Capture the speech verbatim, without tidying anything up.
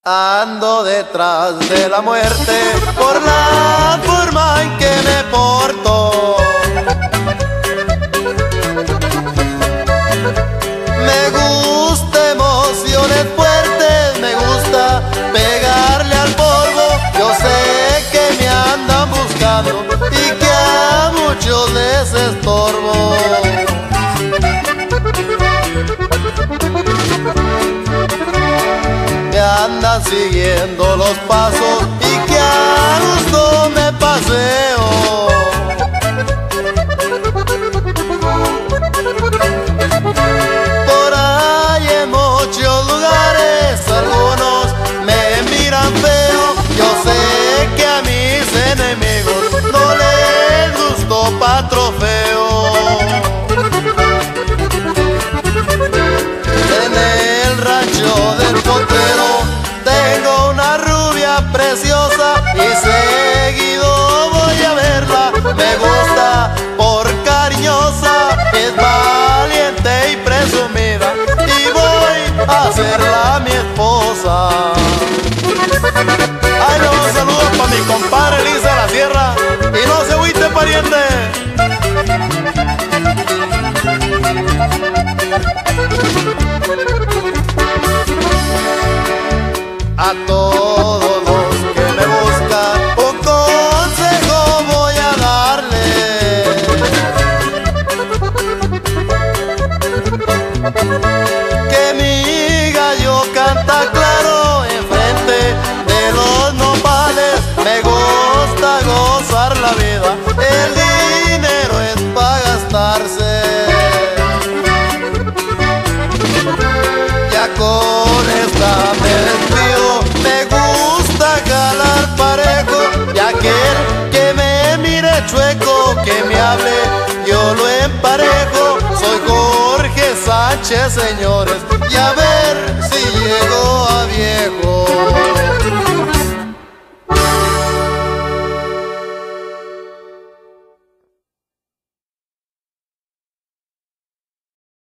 Ando detrás de la muerte por la forma en que me porto. Me gusta emociones fuertes, me gusta pegarle al polvo. Yo sé que me andan buscando y que a muchos les estorbo. Me andan siguiendo los pasos y que a gusto me paseo. Por ahí en muchos lugares algunos me miran feo. Yo sé que a mis enemigos no les gustó pa' trofeo. En el rancho del potrero tengo una rubia preciosa y seguido voy a verla. Me gusta por cariñosa, es valiente y presumida y voy a hacerla mi esposa. Ay, los saludos pa' mi compadre Elisa de la Sierra y no se agüite, pariente. A todos los que me buscan un consejo voy a darle. Que mi gallo canta claro enfrente de los nopales. Me gusta gozar la vida, el dinero es pa' gastarse. Ya con esta me despido. Me gusta jalar parejo y aquel que me mire chueco, que me hable, yo lo emparejo. Soy Jorge Sánchez, señores, y a ver si llego a viejo.